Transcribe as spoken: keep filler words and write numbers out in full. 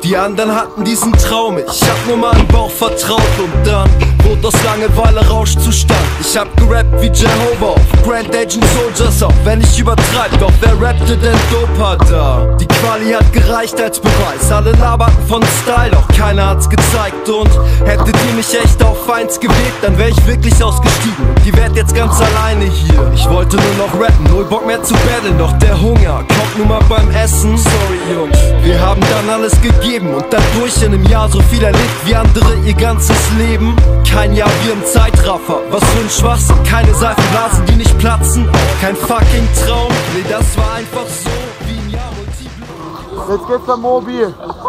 Die anderen hatten diesen Traum, ich hab nur meinem Bauch vertraut. Und dann wurde aus Langeweile Rauschzustand. Ich hab gerappt wie Jehovah auf Grand Agent Soldiers auf. Wenn ich übertreib, doch wer rappte denn Dopa da? Die Quali hat gereicht als Beweis, alle laberten von Style, doch keiner hat's gezeigt. Und hättet ihr mich echt auf eins gewählt, dann wär ich wirklich ausgestiegen. Und die werd jetzt ganz alleine hier. Ich wollte nur noch rappen, null Bock mehr zu battlen, doch der Hunger kommt nun mal beim Essen. Sorry Jungs, wir haben dann alles gegeben und dadurch in einem Jahr so viel erlebt wie andere ihr ganzes Leben. Kein Jahr wie im Zeitraffer, was für ein Schwachsinn. Keine Seifenblasen, die nicht platzen, kein fucking Traum. Nee, das war einfach so wie ein Jahr multiple. Jetzt geht's am Mobil.